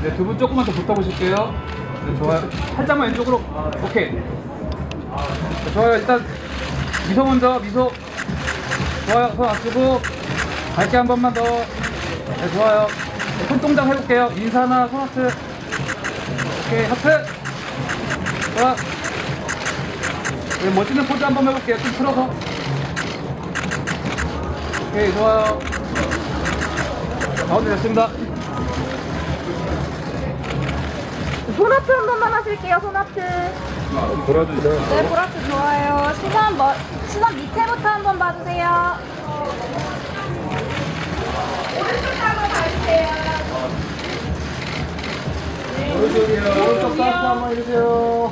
네, 두 분 조금만 더 붙어보실게요. 네, 좋아요. 살짝만 왼쪽으로. 오케이. 네, 좋아요. 일단 미소 먼저. 미소. 좋아요. 손 앞주고 밝게 한 번만 더. 네, 좋아요. 네, 손동작 해볼게요. 인사나 손하트. 오케이. 하트. 좋아. 네, 멋지는 포즈 한 번 해볼게요. 좀 풀어서. 오케이. 좋아요. 가운데 됐습니다. 손아트 한 번만 하실게요. 손아트. 돌아주세요. 네, 보라트 좋아요. 시선 밑에부터 한번 봐주세요. 오른쪽 한번 봐주세요. 오른쪽 다시 한번 해주세요.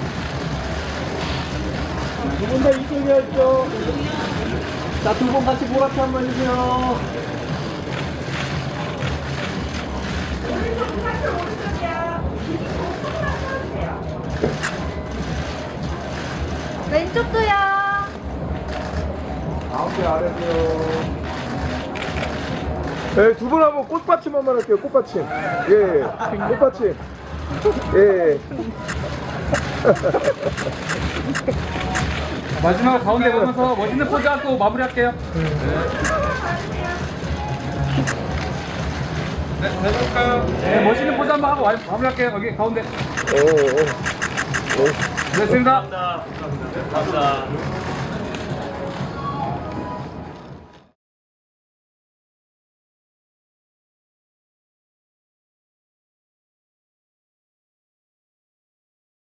두 분 다 이쪽이었죠? 자, 두 분 같이 보라트 한번 해주세요. 왼쪽도요. 가운데 아래세요. 네, 두 분 한번 꽃받침 한번 할게요. 꽃받침. 예, 꽃받침. 예. 마지막으로 가운데 보면서 멋있는 포즈 하고 마무리할게요. 네, 해볼까요? 네, 멋있는 포즈 한번 하고 마무리할게요. 여기 가운데. 오. 됐습니다. 감사합니다.